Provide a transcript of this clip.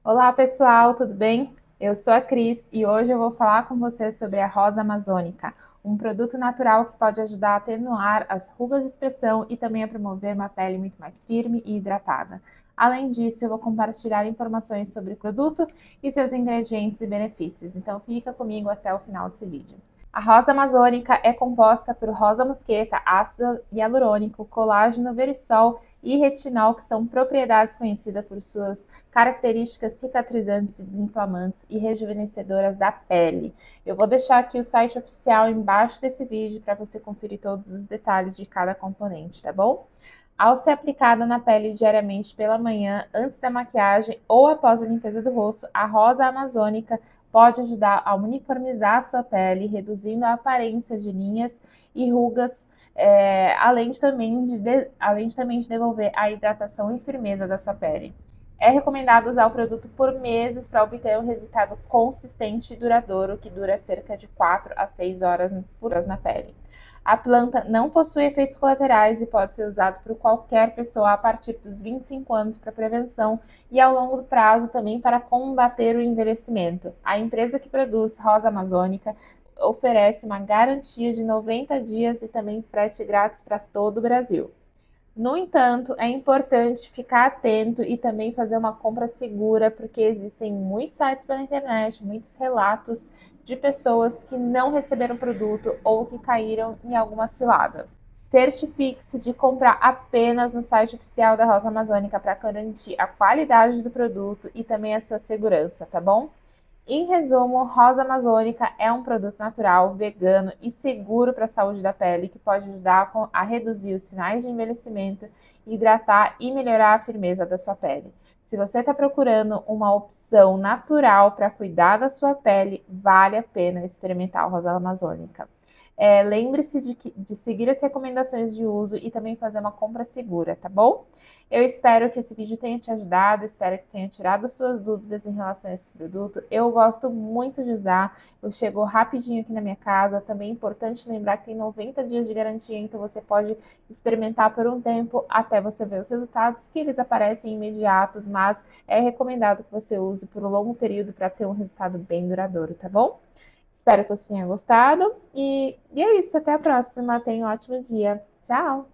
Olá pessoal, tudo bem? Eu sou a Cris e hoje eu vou falar com você sobre a rosa amazônica, um produto natural que pode ajudar a atenuar as rugas de expressão e também a promover uma pele muito mais firme e hidratada. Além disso, eu vou compartilhar informações sobre o produto e seus ingredientes e benefícios, então fica comigo até o final desse vídeo. A rosa amazônica é composta por rosa mosqueta, ácido hialurônico, colágeno verisol e retinol, que são propriedades conhecidas por suas características cicatrizantes e desinflamantes e rejuvenescedoras da pele. Eu vou deixar aqui o site oficial embaixo desse vídeo para você conferir todos os detalhes de cada componente, tá bom? Ao ser aplicada na pele diariamente pela manhã, antes da maquiagem ou após a limpeza do rosto, a rosa amazônica pode ajudar a uniformizar a sua pele, reduzindo a aparência de linhas e rugas, além também de devolver a hidratação e firmeza da sua pele. É recomendado usar o produto por meses para obter um resultado consistente e duradouro, que dura cerca de 4 a 6 horas por hora na pele. A planta não possui efeitos colaterais e pode ser usado por qualquer pessoa a partir dos 25 anos para prevenção e ao longo do prazo também para combater o envelhecimento. A empresa que produz rosa amazônica oferece uma garantia de 90 dias e também frete grátis para todo o Brasil. No entanto, é importante ficar atento e também fazer uma compra segura, porque existem muitos sites pela internet, muitos relatos de pessoas que não receberam o produto ou que caíram em alguma cilada. Certifique-se de comprar apenas no site oficial da Rosa Amazônica para garantir a qualidade do produto e também a sua segurança, tá bom? Em resumo, rosa amazônica é um produto natural, vegano e seguro para a saúde da pele, que pode ajudar a reduzir os sinais de envelhecimento, hidratar e melhorar a firmeza da sua pele. Se você está procurando uma opção natural para cuidar da sua pele, vale a pena experimentar a rosa amazônica. Lembre-se de seguir as recomendações de uso e também fazer uma compra segura, tá bom? Eu espero que esse vídeo tenha te ajudado, espero que tenha tirado suas dúvidas em relação a esse produto. Eu gosto muito de usar, eu chego rapidinho aqui na minha casa. Também é importante lembrar que tem 90 dias de garantia, então você pode experimentar por um tempo até você ver os resultados, que eles aparecem imediatos, mas é recomendado que você use por um longo período para ter um resultado bem duradouro, tá bom? Espero que você tenha gostado e é isso, até a próxima. Tenha um ótimo dia. Tchau!